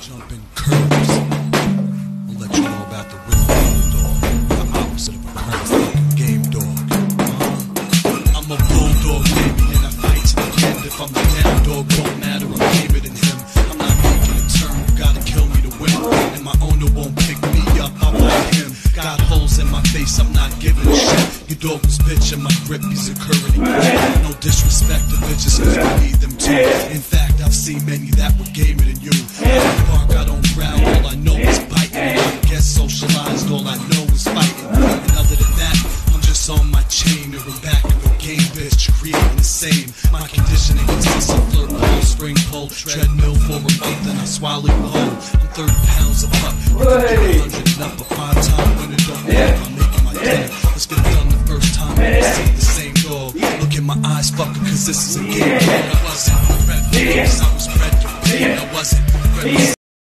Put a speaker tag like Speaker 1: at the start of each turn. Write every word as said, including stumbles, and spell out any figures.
Speaker 1: jumping curves. I'll let you know about the real game dog, the opposite of a curve fucking game dog. Uh, I'm a bulldog, baby, and I fight to the end. If I'm the down dog, won't matter, I'm gamer than him. I'm not making a turn, you gotta kill me to win. And my owner won't pick me up, I'm like him. Got holes in my face, I'm not giving a shit. You dog was bitch and my grip, he's incurring it. No disrespect to bitches, cause we need them too. In fact, I've seen many that were gamer than you. I don't bark, I don't growl, all I know is biting. I get socialized, all I know is fighting. And other than that, I'm just on my chain or I'm back in the game, bitch, creating the same. My conditioning consists of flirt pole, spring pole, treadmill for a month and I swallow you whole. I'm thirty pounds a pup, you can get a hundred and up, a five-time winner, don't worry, I'm making my dinner. Let's get it done the first time, I see the same dog. Look in my eyes, fucker, cause this is a game. I wasn't red, I was red, I wasn't red.